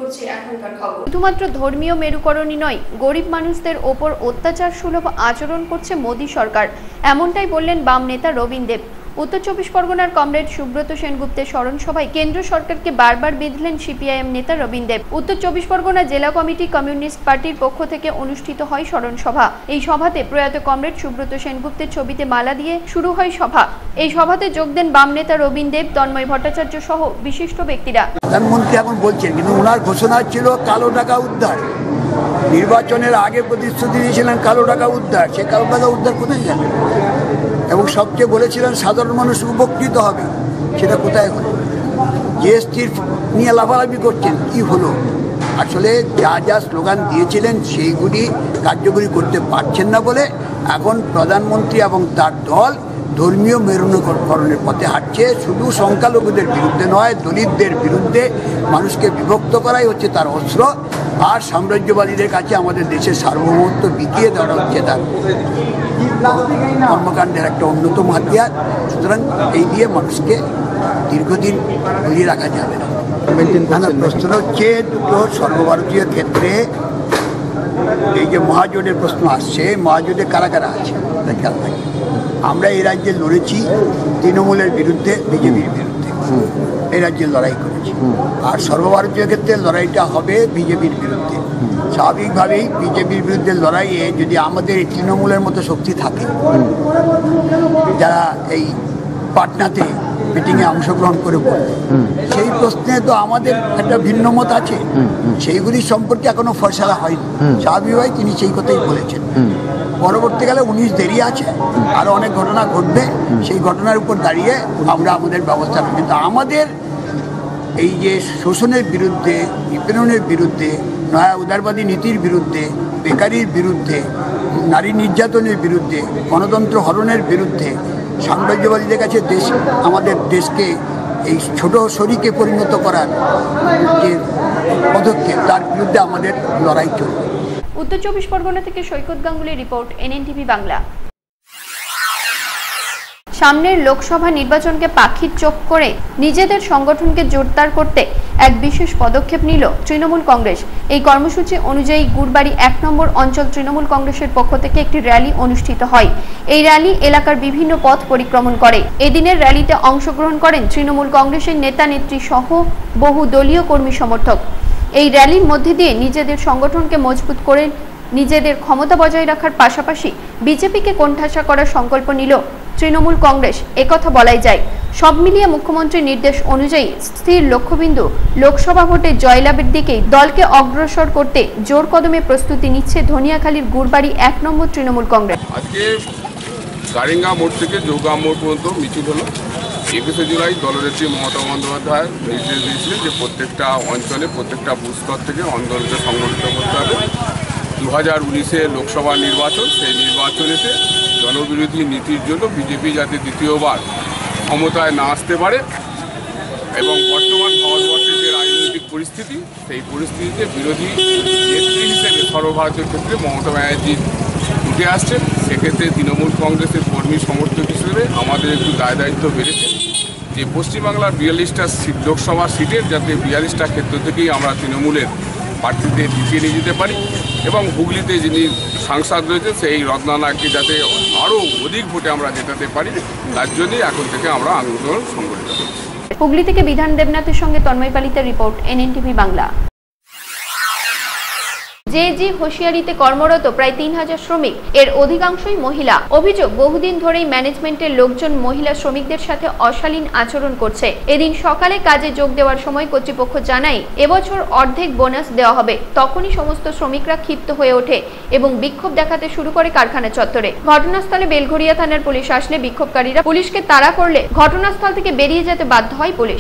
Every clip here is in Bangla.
করছি এখনকার খবর। শুধুমাত্র ধর্মীয় মেরুকরণই নয়, গরিব মানুষদের ওপর অত্যাচার সুলভ আচরণ করছে মোদী সরকার, এমনটাই বললেন বাম নেতা রবীন দেব। উত্তর চব্বিশ পরগনার কমরেড সুব্রত সেনগুপ্তের স্মরণ সভায় কেন্দ্র সরকারকে বারবার বিঁধলেন সিপিআইএম নেতা রবীন দেব। উত্তর চব্বিশ পরগনা জেলা কমিটি কমিউনিস্ট পার্টির পক্ষ থেকে অনুষ্ঠিত হয় স্মরণ সভা। এই সভাতে প্রয়াত কমরেড সুব্রত সেনগুপ্তের ছবিতে মালা দিয়ে শুরু হয় সভা। এই সভাতে যোগ দেন বাম নেতা রবীন দেব, তন্ময় ভট্টাচার্য সহ বিশিষ্ট ব্যক্তিরা। প্রধানমন্ত্রী এখন বলছেন, কিন্তু ওনার ঘোষণা ছিল কালো টাকা উদ্ধার। নির্বাচনের আগে প্রতিশ্রুতি দিয়েছিলেন কালো টাকা উদ্ধার, সে কালো টাকা উদ্ধার কোথায় যাবে? এবং সবচেয়ে বলেছিলেন সাধারণ মানুষ উপকৃত হবে, সেটা কোথায় হলো? জিএসটির নিয়ে লাফালাফি করছেন, কি হলো? আসলে যা যা স্লোগান দিয়েছিলেন সেইগুলি কার্যকরী করতে পারছেন না বলে এখন প্রধানমন্ত্রী এবং তার দল ধর্মীয় মেরুকরণের পথে হাঁটছে। শুধু সংখ্যালঘুদের বিরুদ্ধে নয়, দলিতদের বিরুদ্ধে মানুষকে বিভক্ত করাই হচ্ছে তার অস্ত্র। আর সাম্রাজ্যবাদীদের কাছে আমাদের দেশের সার্বভৌমত্ব বিকিয়ে দেওয়া হচ্ছে তার কর্মকাণ্ডের একটা অন্যতম হাতিয়ার। সুতরাং এই দিয়ে মানুষকে দীর্ঘদিন ঘুরিয়ে রাখা যাবে না। প্রশ্ন হচ্ছে দুটো সর্বভারতীয় ক্ষেত্রে এই যে মহাজোটের প্রশ্ন আসছে, মহাজোটে কারা কারা আছে খেয়াল থাকে। আমরা এই রাজ্যে লড়েছি তৃণমূলের বিরুদ্ধে, বিজেপির বিরুদ্ধে, এই রাজ্যে লড়াই করেছি। আর সর্বভারতীয় ক্ষেত্রে লড়াইটা হবে বিজেপির বিরুদ্ধে। স্বাভাবিকভাবেই বিজেপির বিরুদ্ধে লড়াইয়ে যদি আমাদের এই তৃণমূলের মতো শক্তি থাকে, যারা এই পাটনাতে মিটিংয়ে অংশগ্রহণ করে বলবে, সেই প্রশ্নে তো আমাদের একটা ভিন্ন মত আছে। সেইগুলির সম্পর্কে এখনো ফয়সালা হয়নি। স্বাভাবিকভাবে তিনি সেই কথাই বলেছেন। পরবর্তীকালে 19 দেরি আছে, আরও অনেক ঘটনা ঘটবে। সেই ঘটনার উপর দাঁড়িয়ে আমরা আমাদের ব্যবস্থা নেব। কিন্তু আমাদের এই যে শোষণের বিরুদ্ধে, নিপীড়নের বিরুদ্ধে, নয়া উদারবাদী নীতির বিরুদ্ধে, বেকারির বিরুদ্ধে, নারী নির্যাতনের বিরুদ্ধে, গণতন্ত্র হরণের বিরুদ্ধে, সাম্রাজ্যবাদীদের কাছে আমাদের দেশকে এই ছোট শরীকে পরিণত করার যে পদক্ষেপ, তার বিরুদ্ধে আমাদের লড়াই চলবে। উত্তর চব্বিশ পরগনা থেকে সৈকত গাঙ্গুলির রিপোর্ট, NNTV বাংলা। সামনের লোকসভা নির্বাচনকে পাখির চোখ করে নিজেদের সংগঠনকে জোরদার করতে এক বিশেষ পদক্ষেপ নিল তৃণমূল কংগ্রেস। এই কর্মসূচি অনুযায়ী গুড়বাড়ি 1 নম্বর অঞ্চল তৃণমূল কংগ্রেসের পক্ষ থেকে একটি র্যালি অনুষ্ঠিত হয়। এই র্যালি এলাকার বিভিন্ন পথ পরিক্রমণ করে। এদিনের র্যালিতে অংশগ্রহণ করেন তৃণমূল কংগ্রেসের নেতা নেত্রী সহ বহু দলীয় কর্মী সমর্থক। এই র্যালির মধ্যে দিয়ে নিজেদের সংগঠনকে মজবুত করে নিজেদের ক্ষমতা বজায় রাখার পাশাপাশি বিজেপিকে কোণঠাসা করার সংকল্প নিল তৃণমূল কংগ্রেস, একথা বলাই যায়। সব মিলিয়ে মুখ্যমন্ত্রীর নির্দেশ অনুযায়ী স্থির লক্ষ্যবিন্দু লোকসভা ভোটে জয়লাভের দিকেই দলকে অগ্রসর করতে জোর কদমে প্রস্তুতি নিচ্ছে ধনিয়াখালীর গুড়বাড়ি 1 নম্বর তৃণমূল কংগ্রেস। আজকে গারিঙ্গা মোড় থেকে জৌগা মোড় পর্যন্ত মিছিল হলো। 21শে জুলাই দলনেত্রী মমতা বন্দ্যোপাধ্যায় নির্দেশ দিয়েছিলেন যে প্রত্যেকটা অঞ্চলে, প্রত্যেকটা বুথ স্তর থেকে আন্দোলনকে সংগঠিত করতে হবে। 2019-এ লোকসভা নির্বাচন, সেই নির্বাচনেতে জনবিরোধী নীতির জন্য বিজেপি যাতে দ্বিতীয়বার ক্ষমতায় না আসতে পারে এবং বর্তমান ভারতবর্ষের যে রাজনৈতিক পরিস্থিতি, সেই পরিস্থিতিতে বিরোধী নেত্রী হিসেবে সর্বভারতীয় ক্ষেত্রে মমতা ব্যানার্জি উঠে আসছেন। সেক্ষেত্রে তৃণমূল কংগ্রেসের কর্মী সমর্থক হিসেবে আমাদের একটু দায়িত্ব বেড়েছে যে পশ্চিমবাংলার 42টা লোকসভা সিটের যাতে 42টা ক্ষেত্র থেকেই আমরা তৃণমূলের প্রার্থীদের জিতিয়ে নিয়ে যেতে পারি এবং হুগলিতে যিনি সাংসদ রয়েছে সেই রত্নানাকে যাতে আরও অধিক ভোটে আমরা জেতাতে পারি, তার জন্যই এখন থেকে আমরা আন্দোলন সংগঠিত করছি। হুগলি থেকে বিধান দেবনাথের সঙ্গে তন্ময় পালিতের রিপোর্ট, NNTV বাংলা। জেজি হুঁশিয়ারিতে কর্মরত প্রায় 3000 শ্রমিক, এর অধিকাংশই মহিলা। অভিযোগ, বহুদিন ধরেই ম্যানেজমেন্টের লোকজন মহিলা শ্রমিকদের সাথে অশালীন আচরণ করছে। এদিন সকালে কাজে যোগ দেওয়ার সময় কর্তৃপক্ষ জানায় এবছর অর্ধেক বোনাস দেওয়া হবে। তখনই সমস্ত শ্রমিকরা ক্ষিপ্ত হয়ে ওঠে এবং বিক্ষোভ দেখাতে শুরু করে কারখানা চত্বরে। ঘটনাস্থলে বেলঘরিয়া থানার পুলিশ আসলে বিক্ষোভকারীরা পুলিশকে তাড়া করলে ঘটনাস্থল থেকে বেরিয়ে যেতে বাধ্য হয় পুলিশ।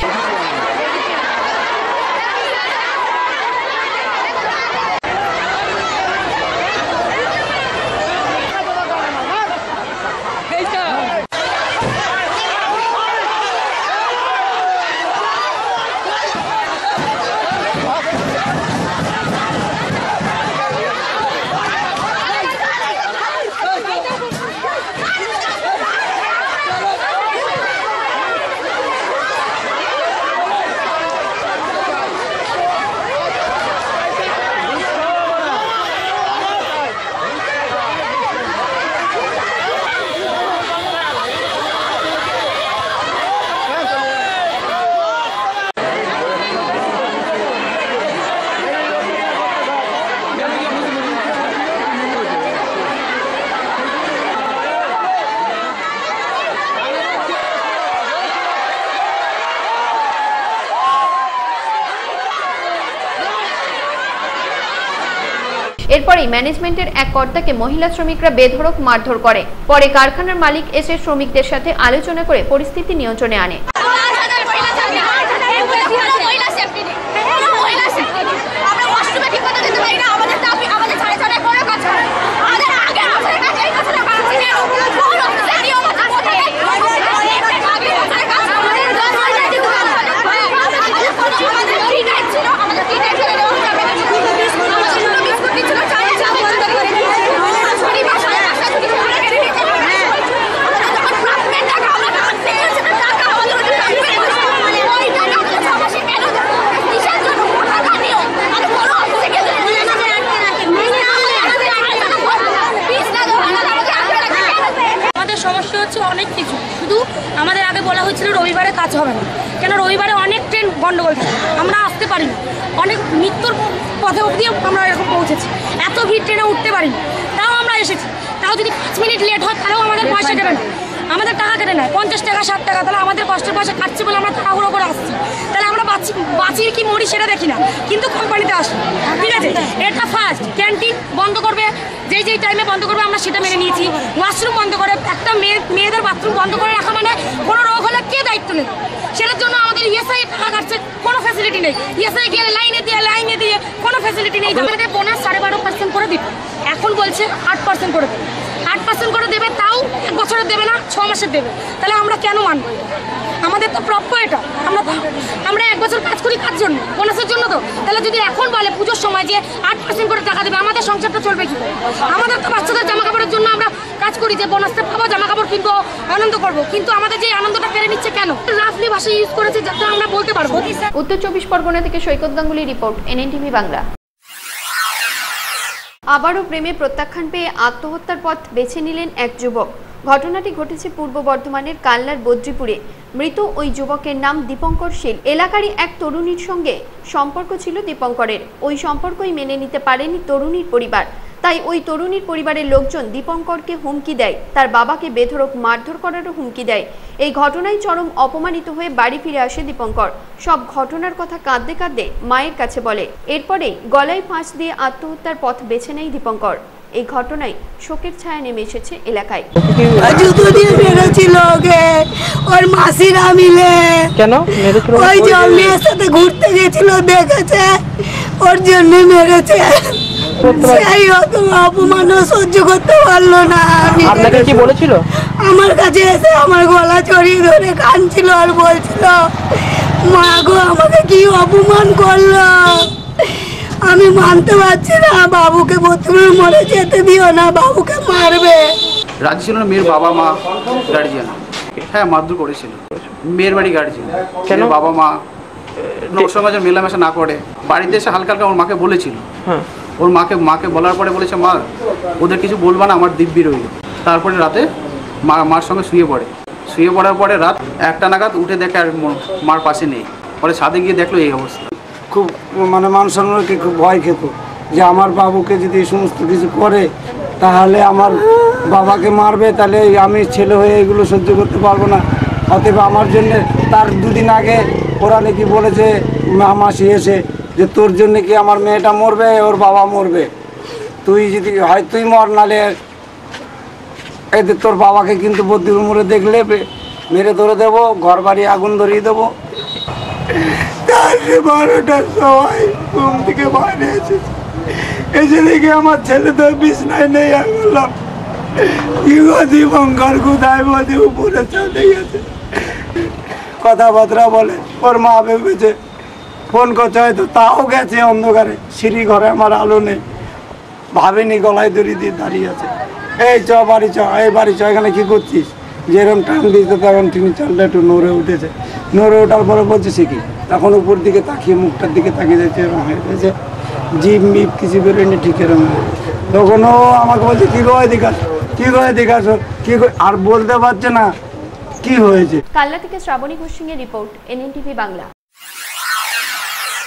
এরপরেই ম্যানেজমেন্টের এক কর্তাকে মহিলা শ্রমিকরা বেধড়ক মারধর করে। পরে কারখানার মালিক এসে শ্রমিকদের সাথে আলোচনা করে পরিস্থিতি নিয়ন্ত্রণে আনে। সমস্যা হচ্ছে অনেক কিছু, শুধু আমাদের আগে বলা হয়েছিল রবিবারে কাজ হবে না, কেন রবিবারে অনেক ট্রেন গন্ডগোল থাকে, আমরা আসতে পারি না, অনেক মৃত্যুর পথে অবধি আমরা এরকম পৌঁছেছি, এত ভিড় ট্রেনে উঠতে পারি না, তাও আমরা এসেছি, তাও যদি 5 মিনিট লেট হয় তাহলেও আমাদের পয়সা দেবে না, আমাদের টাকা কেটে নেয় 50 টাকা 60 টাকা, তাহলে আমাদের কষ্টের পয়সা কাটছে বলে আমরা তাড়াহুড়ো করে আসছি, তাহলে আমরা বাঁচি কি মরি সেটা দেখি না, কিন্তু কোম্পানিতে আসি, ঠিক আছে। এটা ফার্স্ট, ক্যান্টিন বন্ধ করবে, যেই টাইমে বন্ধ করবে আমরা সেটা মেনে নিয়েছি, ওয়াশরুম বন্ধ করে, একটা মেয়েদের বাথরুম বন্ধ করে রাখা মানে কোনো রোগ হলে কে দায়িত্ব নেই, সেটার জন্য আমাদের ইএসআই টাকা কাটছে, কোনো ফ্যাসিলিটি নেই, ইএসআই গেলে লাইনে দিয়ে কোনো ফ্যাসিলিটি নেই। আমাদের বোনাস 12.5% করে দিবে, এখন বলছে 8% করে দেবে, 8% করে দেবে, তাও 1 বছরের দেবে না, 6 মাসের দেবে, তাহলে আমরা কেন মানব? আমাদের তো প্রাপ্য এটা, আমরা 1 বছর কাজ করি কার জন্য? বোনাসের জন্য তো। তাহলে যদি এখন বলে পুজোর সময় যে 8% করে টাকা দেবে, আমাদের সংসারটা চলবে কি? আমাদের তো বাচ্চাদের জামা কাপড়ের জন্য আমরা কাজ করি, যে বোনাসটা পাবো, জামা কাপড় কিনবো, আনন্দ করবো, কিন্তু আমাদের যে আনন্দটা কেড়ে নিচ্ছে কেন? রাফলি ভাষা ইউজ করেছে যাতে আমরা বলতে পারবো। উত্তর 24 পরগনা থেকে সৈকত গাঙ্গুলি রিপোর্ট, এনএনটিভি বাংলা। আবারও প্রেমে প্রত্যাখ্যান পেয়ে আত্মহত্যার পথ বেছে নিলেন এক যুবক। ঘটনাটি ঘটেছে পূর্ব বর্ধমানের কাল্লার বদ্রিপুরে। মৃত ওই যুবকের নাম দীপঙ্কর শীল। এলাকারই এক তরুণীর সঙ্গে সম্পর্ক ছিল দীপঙ্করের। ওই সম্পর্কই মেনে নিতে পারেনি তরুণীর পরিবার। তাই ওই তরুণীর পরিবারের লোকজন দীপঙ্করকে হুমকি দেয়, তার বাবাকে বেধড়ক মারধর করারও হুমকি দেয়। এই ঘটনায় চরম অপমানিত হয়ে বাড়ি ফিরে আসে দীপঙ্কর। সব ঘটনার কথা কাঁদতে কাঁদতে মায়ের কাছে বলে। এরপরেই গলায় ফাঁস দিয়ে আত্মহত্যার পথ বেছে নেয় দীপঙ্কর। এই ঘটনায় শোকের ছায়া নেমে এসেছে এলাকায়। জুতো দিয়ে মেরেছিল ওকে ওর মাসিরা মিলে। কেন মেরেছিল? ওই যে মেয়ের সাথে ঘুরতে গেছিল, দেখেছে, ওর জন্য মেরেছে। সেই অপমান সহ্য করতে পারলো না। আপনাকে কি বলেছিল? আমার কাছে এসে আমার গলা জড়িয়ে ধরে কাঁদছিল আর বলছিল, মা গো আমাকে কি অপমান করলো, আমি মানতে পারছি না, বাবুকে বতুরে মরে যেতে দিও না, বাবুকে মারবে। রাজি ছিল না মেয়ের বাবা মা গার্জিয়ান। হ্যাঁ, মারধর করেছিল মেয়ের বাড়ি গার্জিয়ান। কেন? বাবা মা ওর সঙ্গে যে মেলামেশা না করে, বাড়িতে এসে হালকা হালকা ওর মাকে বলেছিল। ওর মাকে বলার পরে বলেছে, মা ওদের কিছু বলবা না, আমার দিব্যি রইল। তারপরে রাতে মার সঙ্গে শুয়ে পড়ার পরে রাত 1টা নাগাদ উঠে দেখে আর মার পাশে নেই। পরে ছাদে গিয়ে দেখলো এই অবস্থা। খুব মান সম্মানকে খুব ভয় খেত যে আমার বাবুকে যদি এই সমস্ত কিছু করে তাহলে আমার বাবাকে মারবে, তাহলে আমি ছেলে হয়ে এগুলো সহ্য করতে পারবো না। অতএব আমার জন্য তার 2 দিন আগে ওরা নাকি বলেছে মাসি এসে যে তোর জন্য কি আমার মেয়েটা মরবে, ওর বাবা মরবে, তুই যদি হয় তুই মর, নালে এদের তোর বাবাকে কিন্তু বদ্যির মোড়ে দেখলে মেরে ধরে দেবো, ঘর বাড়ি আগুন ধরিয়ে দেবো। 12টার সময় ঘুম থেকে বাইরে এসে দেখি আমার ছেলে তো বিছনায় নেই। আমি বললাম, কি গো দীপঙ্কর কোথায়? বলছি উপরে চলে গেছে। কথাবার্তা বলে, ওর মা ভেবেছে ফোন করছে, হয়তো তাও গেছে অন্ধকারে, সিঁড়ি ঘরে আমার আলো নেই, ভাবেনি, গলায় দড়ি দিয়ে দাঁড়িয়ে আছে। এই চ বাড়ি চ, এই বাড়ি চ, এখানে কি করছিস? যেরকম টান দিতে তখন তিনি চালটা একটু নড়ে উঠেছে। নড়ে ওঠার পরে বলছে সে কি, তখন উপর দিকে তাকিয়ে মুখটার দিকে তাকিয়ে যাচ্ছে, এরকম হয়ে গেছে, জিপ মিপ কিছু বেরোয়নি, ঠিক এরকম। তখন ও আমাকে বলছে, কি গো এদিকে আসো, কি গো এদিকে আসো, কি আর বলতে পারছে না কি হয়েছে। কাল্লা থেকে শ্রাবণী ঘোষ সিংয়ের রিপোর্ট, এনএনটিভি বাংলা।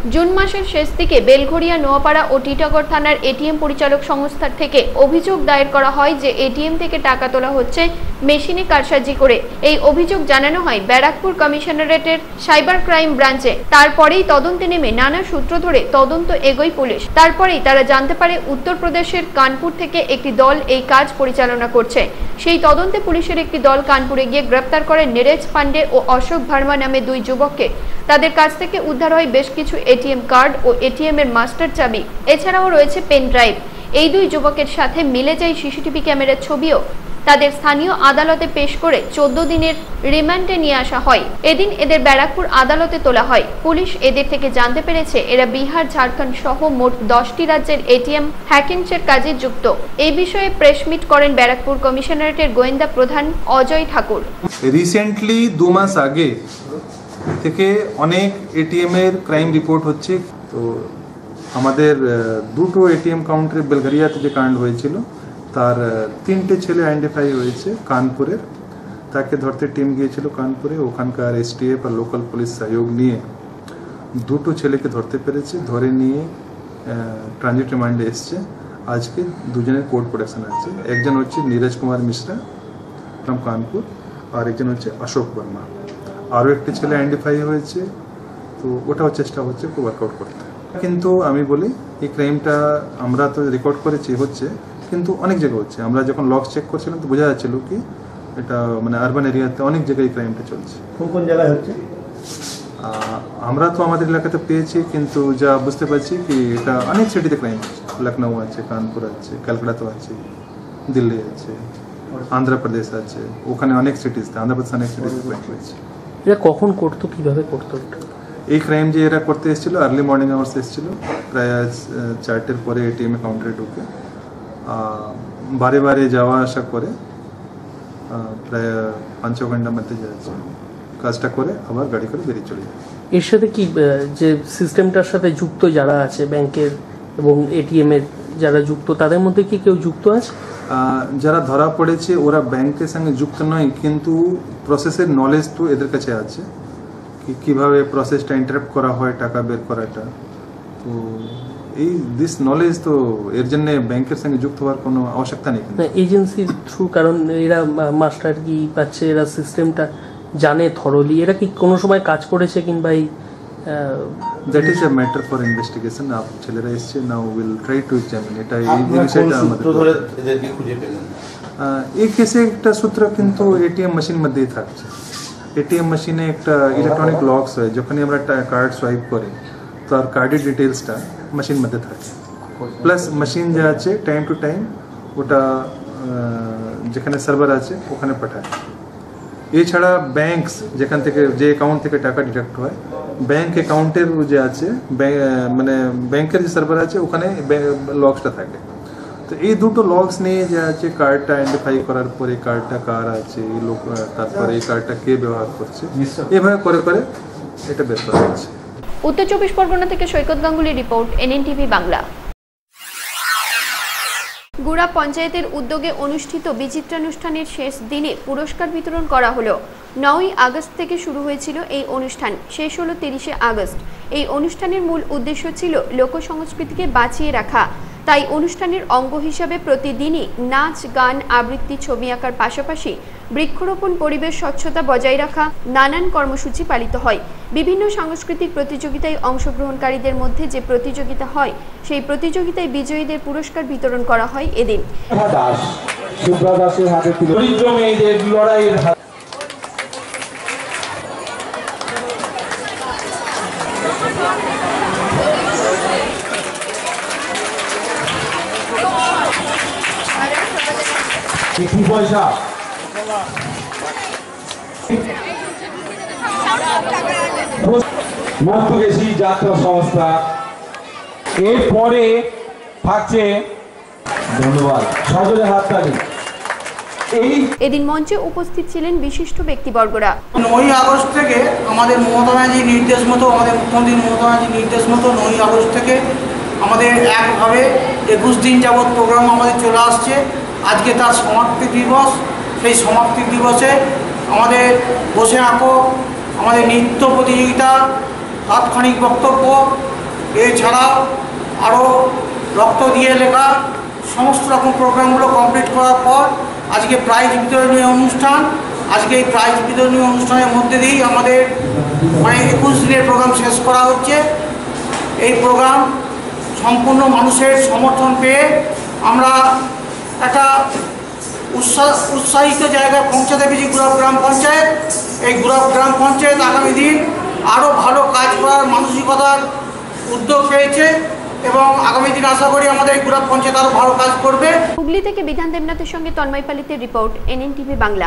জুন মাসের শেষ দিকে বেলঘড়িয়া, নোয়াপাড়া ও টিটাগড় থানার এটিএম পরিচালক সংস্থার থেকে অভিযোগ দায়ের করা হয় যে এটিএম থেকে টাকা তোলা হচ্ছে মেশিনে কারসাজি করে। এই অভিযোগ জানানো হয় ব্যারাকপুর কমিশনারেটের সাইবার ক্রাইম ব্রাঞ্চে। তারপরেই তদন্তে নেমে নানা সূত্র ধরে তদন্ত এগোয় পুলিশ। তারপরেই তারা জানতে পারে উত্তরপ্রদেশের কানপুর থেকে একটি দল এই কাজ পরিচালনা করছে। সেই তদন্তে পুলিশের একটি দল কানপুরে গিয়ে গ্রেপ্তার করে নীরজ পান্ডে ও অশোক ভার্মা নামে দুই যুবককে। তাদের কাছ থেকে উদ্ধার হয় বেশ কিছু এটিএম কার্ড ও এটিএম এর মাস্টার চাবি। এছাড়াও রয়েছে পেন ড্রাইভ। এই দুই যুবকের সাথে মিলে যায় সিসিটিভি ক্যামেরার ছবিও। তাদের স্থানীয় আদালতে পেশ করে 14 দিনের রিমান্ডে নিয়ে আসা হয়। এদিন এদের ব্যারাকপুর আদালতে তোলা হয়। পুলিশ এদের থেকে জানতে পেরেছে এরা বিহার, ঝাড়খণ্ড সহ মোট 10টি রাজ্যের এটিএম হ্যাকিংসের কাজে যুক্ত। এই বিষয়ে প্রেস মিট করেন ব্যারাকপুর কমিশনারেটের গোয়েন্দা প্রধান অজয় ঠাকুর। রিসেন্টলি 2 মাস আগে থেকে অনেক এটিএম এর ক্রাইম রিপোর্ট হচ্ছে। তো আমাদের দুটো এটিএম কাউন্টারে বেলঘরিয়াতে যে কাণ্ড হয়েছিল তার 3টে ছেলে আইডেন্টিফাই হয়েছে কানপুরের। তাকে ধরতে টিম গিয়েছিল কানপুরে। ওখানকার এসটিএফ আর লোকাল পুলিশ সহযোগ নিয়ে দুটো ছেলেকে ধরতে পেরেছে। ধরে নিয়ে ট্রানজিট রিমান্ডে এসছে। আজকে দুজনের কোর্ট প্রোডাকশন আছে। একজন হচ্ছে নীরজ কুমার মিশ্রা ফ্রম কানপুর আর একজন হচ্ছে অশোক বর্মা। আরও একটি ছেলে আইডেন্টিফাই হয়েছে। তো ওটাও চেষ্টা হচ্ছে ওয়ার্কআউট করতে। কিন্তু আমি বলি এই ক্রাইমটা আমরা তো রেকর্ড করেছি হচ্ছে, কিন্তু অনেক জায়গায় হচ্ছে। আমরা যখন লগ চেক করছিলাম তো বোঝা যাচ্ছিল কি এটা মানে আরবান এরিয়াতে অনেক জায়গায় ক্রাইমটা চলছে। কোন কোন জায়গায় হচ্ছে আমরা তো আমাদের এলাকাতে পেয়েছি, কিন্তু যা বুঝতে পারছি কি এটা অনেক সিটিতে ক্রাইম হচ্ছে। লখনৌ আছে, কানপুর আছে, ক্যালকাটাতেও আছে, দিল্লি আছে, আন্ধ্রপ্রদেশ আছে। ওখানে অনেক সিটিজতে, আন্ধ্রপ্রদেশ অনেক সিটিজে ক্রাইম হয়েছে। এটা কখন করতো, কিভাবে করতো? এই ক্রাইম যে এরা করতে এসেছিলো আর্লি মর্নিং আওয়ার্স এসেছিলো, প্রায় 4টের পরে এটিএমে কাউন্টারে ঢুকে বারে বারে যাওয়া আসা করে প্রায় 5-6 ঘন্টার মধ্যে যাচ্ছে। কাজটা করে আবার গাড়ি করে বেরিয়ে চলে যায়। এর সাথে কি যে সিস্টেমটার সাথে যুক্ত যারা আছে ব্যাংকের এবং এটিএম এর যারা যুক্ত, তাদের মধ্যে কি কেউ যুক্ত আছে? যারা ধরা পড়েছে ওরা ব্যাংকের সঙ্গে যুক্ত নয়, কিন্তু প্রসেসের নলেজ তো এদের কাছে আছে কি কীভাবে প্রসেসটা ইন্টারাপ্ট করা হয়, টাকা বের করাটা। তো এই দিস নলেজ তো এর জন্য ব্যাংকের সঙ্গে যুক্ত হওয়ার কোনো আবশ্যকতা নেই। এজেন্সির থ্রু, কারণ এরা মাস্টার কি পাচ্ছে, এরা সিস্টেমটা জানে থরলি। এরা কি কোনো সময় কাজ করেছে কিংবা এই that is a matter for investigation. ছেলেরা এসছে, now will try to examine এটা। এই বিষয়টা আমাদের এই কেসে একটা সূত্র কিন্তু এটিএম মেশিন মধ্যেই থাকছে। এটিএম মেশিনে একটা ইলেকট্রনিক লক্স হয়, যখনই আমরা কার্ড সোয়াইপ করি তো আর কার্ডের ডিটেলসটা মেশিন মধ্যে থাকে। প্লাস মেশিন যা আছে টাইম টু টাইম ওটা যেখানে সার্ভার আছে ওখানে পাঠায়। এছাড়া ব্যাংকস যেখান থেকে যে অ্যাকাউন্ট থেকে টাকা ডিডাক্ট হয়, ব্যাংক অ্যাকাউন্টের যে আছে মানে ব্যাংকের যে সার্ভার আছে ওখানে লক্সটা থাকে। তো এই দুটো লক্স নিয়ে যে আছে কার্ডটা আইডেন্টিফাই করার পরে কার্ডটা কার আছে, এই লোক, তারপরে এই কার্ডটা কে ব্যবহার করছে, এভাবে করে করে এটা বের করা হচ্ছে। উত্তর 24 পরগনা থেকে সৈকত গাঙ্গুলির রিপোর্ট, এনএনটিভি বাংলা। গুড়া পঞ্চায়েতের উদ্যোগে অনুষ্ঠিত বিচিত্রানুষ্ঠানের শেষ দিনে পুরস্কার বিতরণ করা হলো। 9ই আগস্ট থেকে শুরু হয়েছিল এই অনুষ্ঠান, শেষ হলো 30শে আগস্ট। এই অনুষ্ঠানের মূল উদ্দেশ্য ছিল লোকসংস্কৃতিকে বাঁচিয়ে রাখা। তাই অনুষ্ঠানের অঙ্গ হিসাবে প্রতিদিনই নাচ, গান, আবৃত্তি, ছবি আঁকার পাশাপাশি বৃক্ষরোপণ, পরিবেশ স্বচ্ছতা বজায় রাখা নানান কর্মসূচি পালিত হয়। বিভিন্ন সাংস্কৃতিক প্রতিযোগিতায় অংশগ্রহণকারীদের মধ্যে যে প্রতিযোগিতা হয় সেই প্রতিযোগিতায় বিজয়ীদের পুরস্কার বিতরণ করা হয় এদিন। পয়সা মধ্যগেশী যাত্রা সংস্থা। এরপরে থাকছে, ধন্যবাদ, সকলে হাততালি। এদিন মঞ্চে উপস্থিত ছিলেন বিশিষ্ট ব্যক্তিবর্গরা। 9ই আগস্ট থেকে আমাদের মমতা ব্যানার্জির নির্দেশ মতো, আমাদের মুখ্যমন্ত্রী মমতা ব্যানার্জির নির্দেশ মতো 9ই আগস্ট থেকে আমাদের একভাবে 21 দিন যাবৎ প্রোগ্রাম আমাদের চলে আসছে। আজকে তার সমাপ্তি দিবস। সেই সমাপ্তি দিবসে আমাদের বসে আঁকো, আমাদের নৃত্য প্রতিযোগিতা, তাৎক্ষণিক বক্তব্য এছাড়াও আরও রক্ত দিয়ে লেখা সমস্ত রকম প্রোগ্রামগুলো কমপ্লিট করার পর আজকে প্রাইজ বিতরণী অনুষ্ঠান। আজকে এই প্রাইজ বিতরণী অনুষ্ঠানের মধ্যে দিয়েই আমাদের 21 দিনের প্রোগ্রাম শেষ করা হচ্ছে। এই প্রোগ্রাম সম্পূর্ণ মানুষের সমর্থন পেয়ে আমরা একটা উৎসাহিত জায়গায় পৌঁছাতে পেরেছি গুড়াব গ্রাম পঞ্চায়েত। এই গুড়াব গ্রাম পঞ্চায়েত আগামী দিন আরও ভালো কাজ করার মানসিকতার উদ্যোগ পেয়েছে এবং আগামী দিন আশা করি আমাদের গুড়াব পঞ্চায়েত আরও ভালো কাজ করবে। হুগলি থেকে বিধান দেবনাথের সঙ্গে তন্ময় পালিতের রিপোর্ট, NNTV বাংলা।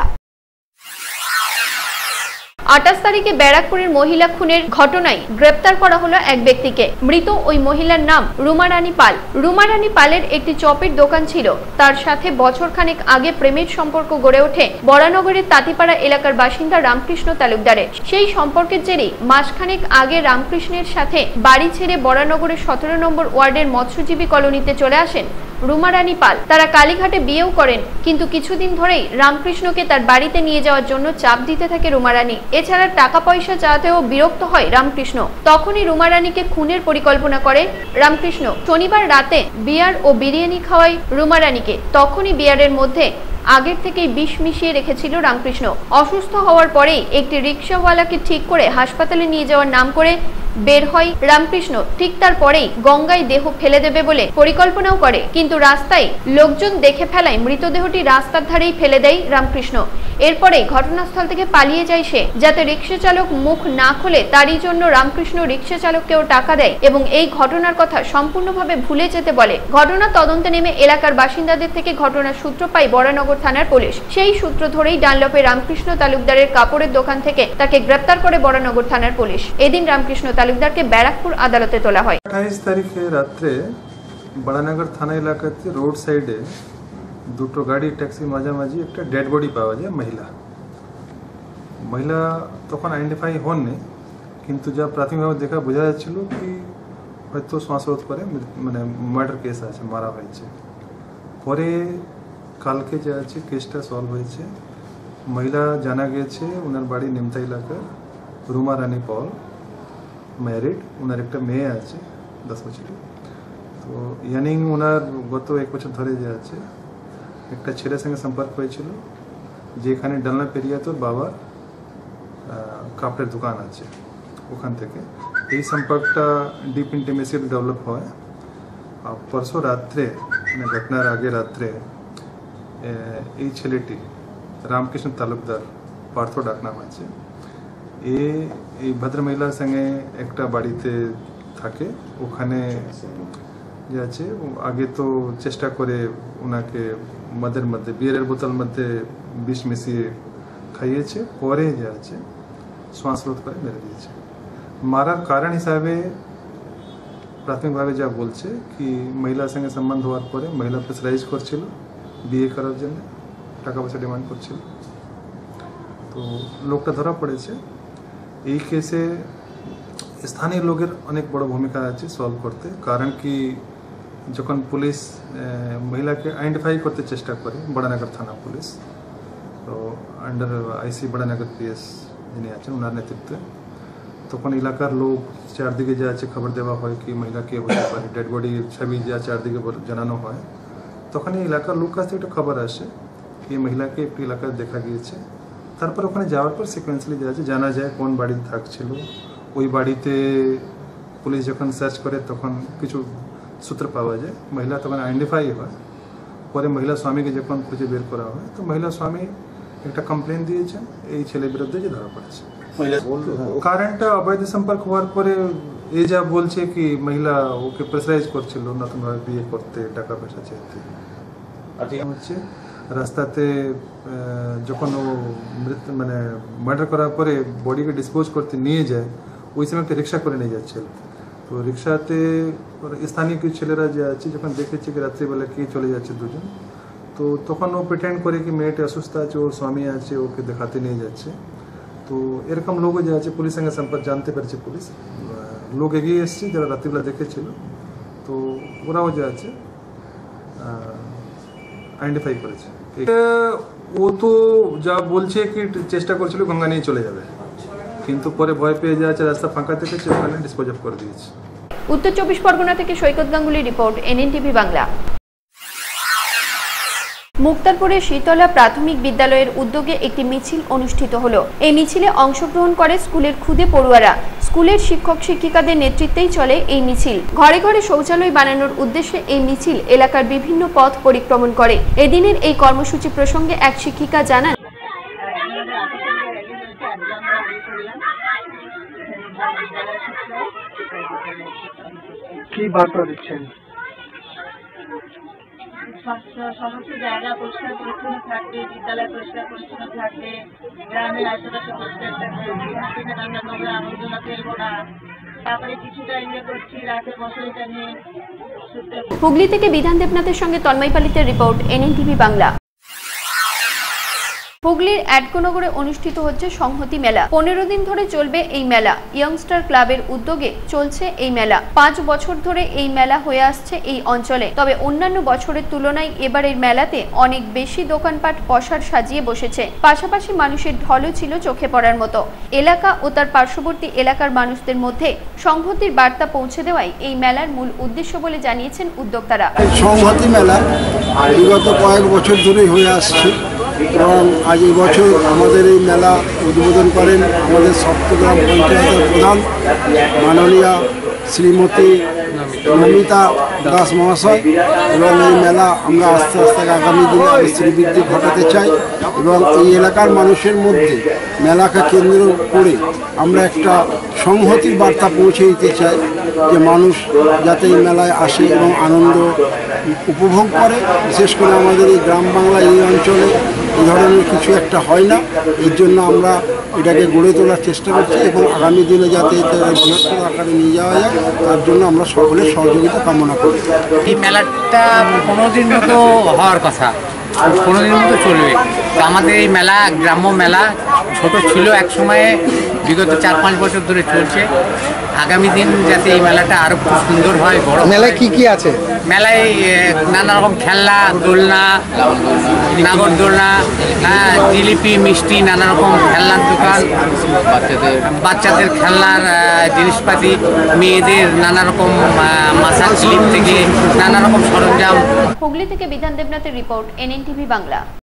28 তারিখে ব্যারাকপুরের মহিলা খুনের ঘটনায় গ্রেপ্তার করা হলো এক ব্যক্তিকে। মৃত ওই মহিলার নাম রুমা রানী পাল। রুমা রানী পালের একটি চপের দোকান ছিল। তার সাথে বছরখানেক আগে প্রেমের সম্পর্ক গড়ে ওঠে বরানগরের তাঁতিপাড়া এলাকার বাসিন্দা রামকৃষ্ণ তালুকদারের। সেই সম্পর্কের জেরেই মাসখানেক আগে রামকৃষ্ণের সাথে বাড়ি ছেড়ে বরানগরের 17 নম্বর ওয়ার্ডের মৎস্যজীবী কলোনিতে চলে আসেন রুমা রানী পাল। তারা কালীঘাটে বিয়েও করেন, কিন্তু কিছুদিন ধরেই রামকৃষ্ণকে তার বাড়িতে নিয়ে যাওয়ার জন্য চাপ দিতে থাকে রুমা রানী। এছাড়া টাকা পয়সা চাওয়াতেও বিরক্ত হয় রামকৃষ্ণ। তখনই রুমা রানীকে খুনের পরিকল্পনা করে রামকৃষ্ণ। শনিবার রাতে বিয়ার ও বিরিয়ানি খাওয়ায় রুমা রানীকে। তখনই বিয়ারের মধ্যে আগের থেকেই বিষ মিশিয়ে রেখেছিল রামকৃষ্ণ। অসুস্থ হওয়ার পরেই একটি রিক্সাওয়ালাকে ঠিক করে হাসপাতালে নিয়ে যাওয়ার নাম করে বের হয় রামকৃষ্ণ। ঠিক তারপরেই গঙ্গায় দেহ ফেলে দেবে বলে পরিকল্পনাও করে, কিন্তু রাস্তায় লোকজন দেখে ফেলায় মৃতদেহটি রাস্তার ধারেই ফেলে দেয় রামকৃষ্ণ। এরপরে ঘটনাস্থল থেকে পালিয়ে যায় সে। যাতে রিক্সা চালক মুখ না খোলে তারই জন্য রামকৃষ্ণ রিক্সা চালককেও টাকা দেয় এবং এই ঘটনার কথা সম্পূর্ণভাবে ভুলে যেতে বলে। ঘটনা তদন্তে নেমে এলাকার বাসিন্দাদের থেকে ঘটনার সূত্র পায় বরানগর থানার পুলিশ। সেই সূত্র ধরেই ডানলপে রামকৃষ্ণ তালুকদারের কাপড়ের দোকান থেকে তাকে গ্রেপ্তার করে বরানগর থানার পুলিশ। এদিন রামকৃষ্ণ তালুকদারকে ব্যারাকপুর আদালতে তোলা হয়। 28 তারিখে রাত্রে বরানগর থানা এলাকাতে রোড সাইডে দুটো গাড়ি ট্যাক্সি মাঝামাঝি একটা ডেড বডি পাওয়া যায় মহিলা তখন আইডেন্টিফাই হননি, কিন্তু যা প্রাথমিকভাবে দেখা বোঝা যাচ্ছিল কি হয়তো শ্বাসরোধ করে মানে মার্ডার কেস আছে, মারা হয়েছে। পরে কালকে যা আছে কেসটা সলভ হয়েছে। মহিলা জানা গিয়েছে ওনার বাড়ি নিমতা এলাকার, রুমা রানী পল, ম্যারিড, ওনার একটা মেয়ে আছে 10 বছরের। তো ইয়ানিং ওনার গত 1 বছর ধরে যে আছে একটা ছেলের সঙ্গে সম্পর্ক হয়েছিল, যেখানে ডালনা পেরিয়া তোর বাবার কাপড়ের দোকান আছে, ওখান থেকে এই সম্পর্কটা ডিপ ইন্টিমেসি ডেভেলপ হয়। আর পরশু রাত্রে মানে ঘটনার আগে রাত্রে এই ছেলেটি রামকৃষ্ণ তালুকদার, পার্থ ডাক নাম আছে, এই ভদ্র মহিলার সঙ্গে একটা বাড়িতে থাকে। ওখানে যে আছে আগে তো চেষ্টা করে ওনাকে মদের মধ্যে বিয়ারের বোতল মধ্যে বিষ মিশিয়ে খাইয়েছে। পরে যে আছে শ্বাসরোধ করে মেরে দিয়েছে। মারার কারণ হিসাবে প্রাথমিকভাবে যা বলছে কি মহিলার সঙ্গে সম্বন্ধ হওয়ার পরে মহিলা প্রেসারাইজ করছিল বিয়ে করার জন্য, টাকা পয়সা ডিমান্ড করছিল। তো লোকটা ধরা পড়েছে। এই কেসে স্থানীয় লোকের অনেক বড় ভূমিকা আছে সলভ করতে। কারণ কি যখন পুলিশ মহিলাকে আইডেন্টিফাই করতে চেষ্টা করে বড়ানগর থানা পুলিশ, তো আন্ডার আইসি বড়ানগর পিএস যিনি আছেন ওনার নেতৃত্বে, তখন এলাকার লোক চারদিকে যা আছে খবর দেওয়া হয় কি মহিলা কে হতে পারে, ডেড বডির ছবি যা চারদিকে জানানো হয়। তখন এই এলাকার লোক কাছ থেকে একটা খবর আসে এই মহিলাকে একটি এলাকায় দেখা গিয়েছে। তারপর ওখানে যাওয়ার পর সিকোয়েন্সিয়ালি যা আছে জানা যায় কোন বাড়িতে থাকছিল। ওই বাড়িতে পুলিশ যখন সার্চ করে তখন কিছু সূত্র পাওয়া যায়, মহিলা তখন আইডেন্টিফাই হয়। পরে মহিলা স্বামীকে যখন খুঁজে বের করা হয় তো মহিলা স্বামী একটা কমপ্লেন দিয়েছেন এই ছেলের বিরুদ্ধে যে ধরা পড়েছে। কারণটা অবৈধ সম্পর্ক হওয়ার পরে এ যা বলছে কি মহিলা ওকে প্রেসারাইজ করছিল নতুনভাবে বিয়ে করতে, টাকা পয়সা চাইতে। হচ্ছে রাস্তাতে যখন ও মানে মার্ডার করার পরে বডিকে ডিসপোজ করতে নিয়ে যায়, ওই সময় একটা রিক্সা করে নিয়ে যাচ্ছিল। তো রিক্সাতে স্থানীয় কিছু ছেলেরা যে আছে যখন দেখেছে কি রাত্রিবেলা কে চলে যাচ্ছে দুজন, তো তখন ও প্রিটেন্ড করে কি মেয়েটি অসুস্থ আছে, ওর স্বামী আছে, ওকে দেখাতে নিয়ে যাচ্ছে। তো এরকম লোকও যে আছে পুলিশের সঙ্গে সম্পর্ক জানতে পেরেছে পুলিশ, লোক এগিয়ে এসছে যারা রাত্রিবেলা দেখেছিল। তো ওরাও যে আছে আইডেন্টিফাই করেছে। ও তো যা বলছে কি চেষ্টা করছিল গঙ্গা নিয়ে চলে যাবে, কিন্তু পরে ভয় পেয়ে যাচ্ছে রাস্তা ফাঁকা থেকেছে, ওখানে ডিসপোজ অফ করে দিয়েছে। উত্তর 24 পরগনা থেকে সৈকত গাঙ্গুলি রিপোর্ট, NNTV বাংলা। মুক্তারপুরের শীতলা প্রাথমিক বিদ্যালয়ের উদ্যোগে একটি মিছিল অনুষ্ঠিত হলো। এই মিছিলে অংশগ্রহণ করে স্কুলের খুদে পড়ুয়ারা। স্কুলের শিক্ষক শিক্ষিকাদের নেতৃত্বেই চলে এই মিছিল। ঘরে ঘরে শৌচালয় বানানোর উদ্দেশ্যে এই মিছিল এলাকার বিভিন্ন পথ পরিক্রমণ করে। এদিনের এই কর্মসূচি প্রসঙ্গে এক শিক্ষিকা জানান, কি বার্তা দিচ্ছেন? সমস্ত জায়গা পরিষ্কার পরিচ্ছন্ন থাকবে, বিদ্যালয় পরিষ্কার পরিচ্ছন্ন থাকবে, গ্রামের আশেপাশে পরিষ্কার থাকবে, আমরা নোংরা আবর্জনা ফেলবো না। তারপরে কিছুটা ইয়ে করছি রাতে মশারিটা নিয়ে। হুগলি থেকে বিধান দেবনাথের সঙ্গে তন্ময় পালিতের রিপোর্ট, NNTV বাংলা। হুগলির অ্যাডকোনগরে অনুষ্ঠিত হচ্ছে সংহতি মেলা। 15 দিন ধরে চলবে এই মেলা। ইয়ংস্টার ক্লাবের উদ্যোগে চলছে এই মেলা। 5 বছর ধরে এই মেলা হয়ে আসছে এই অঞ্চলে। তবে অন্যান্য বছরের তুলনায় এবারের মেলাতে অনেক বেশি দোকানপাট পসার সাজিয়ে বসেছে। পাশাপাশি মানুষের ঢলও ছিল চোখে পড়ার মতো। এলাকা ও তার পার্শ্ববর্তী এলাকার মানুষদের মধ্যে সংহতির বার্তা পৌঁছে দেওয়াই এই মেলার মূল উদ্দেশ্য বলে জানিয়েছেন উদ্যোক্তারা। সংহতি মেলা বিগত কয়েক বছর ধরেই হয়ে আসছে এবং আজ এই বছর আমাদের এই মেলা উদ্বোধন করেন আমাদের সপ্তগ্রাম পঞ্চায়েতের প্রধান মাননীয়া শ্রীমতী নমিতা দাস মহাশয়। এবং এই মেলা আমরা আস্তে আস্তে আগামী দিনে আরও শ্রীবৃদ্ধি ঘটাতে চাই এবং এই এলাকার মানুষের মধ্যে মেলাকে কেন্দ্র করে আমরা একটা সংহতির বার্তা পৌঁছে দিতে চাই যে মানুষ যাতে এই মেলায় আসে এবং আনন্দ উপভোগ করে। বিশেষ করে আমাদের এই গ্রাম বাংলা এই অঞ্চলে এই ধরনের কিছু একটা হয় না, এর জন্য আমরা এটাকে গড়ে তোলার চেষ্টা করছি এবং আগামী দিনে যাতে এটা বৃহত্তর আকারে নিয়ে যাওয়া যায় তার জন্য আমরা সকলের সহযোগিতা কামনা করি। এই মেলাটা 15 দিন মতো হওয়ার কথা, 15 দিন মতো চলবে। তো আমাদের এই মেলা গ্রাম্য মেলা ছোট ছিল এক সময়ে, বিগত 4-5 বছর ধরে চলছে। আগামী দিন যাতে এই মেলাটা আরো খুব সুন্দর হয়, বড়। মেলায় কি কি আছে? মেলায় নানা রকম খেলনা, দোলনা, নাগরদোলনা, জিলিপি, মিষ্টি, নানা রকম খেলনার দোকান, বাচ্চাদের খেলনার জিনিসপাতি, মেয়েদের নানা রকম মাসাজ ক্লিপ থেকে নানা রকম সরঞ্জাম। হুগলি থেকে বিধান দেবনাথের রিপোর্ট, NNTV বাংলা।